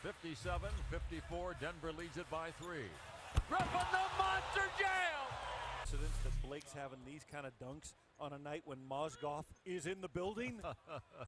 57-54, Denver leads it by 3. Griffin, the monster jam! That Blake's having these kind of dunks on a night when Mozgov is in the building.